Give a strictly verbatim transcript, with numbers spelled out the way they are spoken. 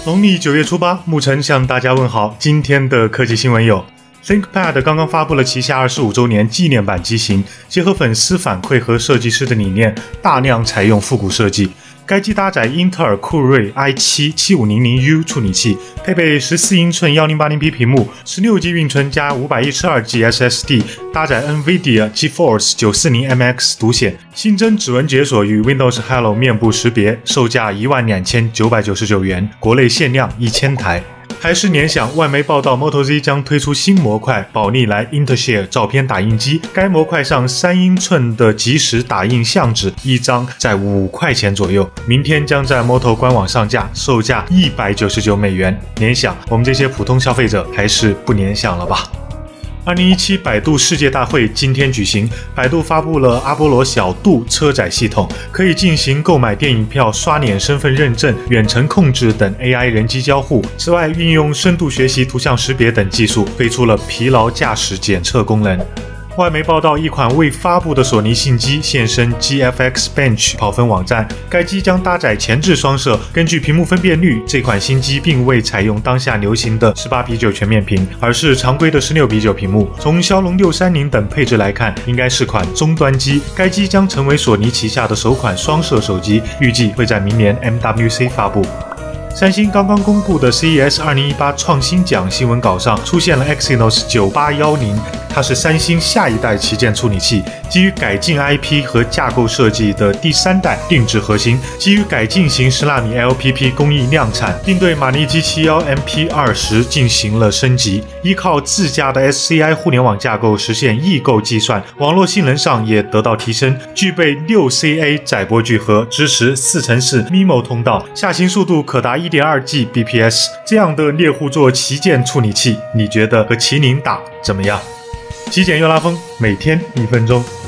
农历九月初八，牧尘向大家问好。今天的科技新闻有 ThinkPad 刚刚发布了旗下二十五周年纪念版机型，结合粉丝反馈和设计师的理念，大量采用复古设计。该机搭载英特尔酷睿 i 七 七五零零 U 处理器，配备十四英寸 一零八零 P 屏幕， 十六 G 运存加五百一十二 G S S D， 搭载 NVIDIA GeForce 九四零 M X 独显，新增指纹解锁与 Windows Hello 面部识别，售价一万两千九百九十九元，国内限量一千台。还是联想，外媒报道 Moto Z 将推出新模块宝丽来 Intershare 照片打印机，该模块上三英寸的即时打印相纸一张在五块钱左右，明天将在 Moto 官网上架，售价一百九十九美元。联想，我们这些普通消费者还是不联想了吧。二零一七百度世界大会今天举行，百度发布了阿波罗小度车载系统，可以进行购买电影票、刷脸身份认证、远程控制等 A I 人机交互。此外，运用深度学习、图像识别等技术，推出了疲劳驾驶检测功能。外媒报道，一款未发布的索尼新机现身 G F X Bench 跑分网站，该机将搭载前置双摄。根据屏幕分辨率，这款新机并未采用当下流行的十八比九全面屏，而是常规的十六比九屏幕。从骁龙六三零等配置来看，应该是款中端机。该机将成为索尼旗下的首款双摄手机，预计会在明年 M W C 发布。三星刚刚公布的 C E S 二零一八创新奖新闻稿上出现了 Exynos 九八一零，它是三星下一代旗舰处理器，基于改进 I P 和架构设计的第三代定制核心，基于改进型十纳米 L P P 工艺量产，并对马力 G 七十一 M P 二十 进行了升级，依靠自家的 S C I 互联网架构实现异构计算，网络性能上也得到提升，具备 六 C A 载波聚合，支持四乘四 M I M O 通道，下行速度可达 一点二 G B P S， 这样的猎户座旗舰处理器，你觉得和麒麟打怎么样？极简又拉风，每天一分钟。